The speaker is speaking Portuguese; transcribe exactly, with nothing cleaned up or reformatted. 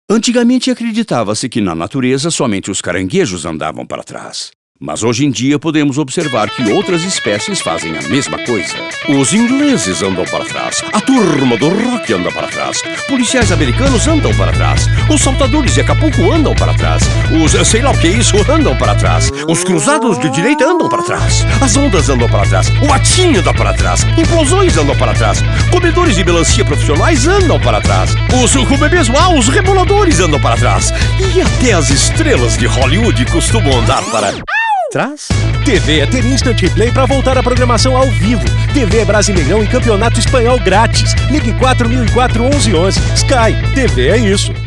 Antigamente acreditava-se que na natureza somente os caranguejos andavam para trás. Mas hoje em dia podemos observar que outras espécies fazem a mesma coisa. Os ingleses andam para trás, a turma do rock anda para trás, policiais americanos andam para trás, os saltadores de Acapulco andam para trás, os sei lá o que isso andam para trás, os cruzados de direita andam para trás, as ondas andam para trás, o atinho anda para trás, implosões andam para trás, comedores de melancia profissionais andam para trás, os como é mesmo, ah, os reboladores andam para trás, e até as estrelas de Hollywood costumam andar para trás? T V é ter Instant Replay para voltar à programação ao vivo. T V é Brasileirão e Campeonato Espanhol grátis. Ligue quatro mil e quatro, onze onze. Sky. T V é isso.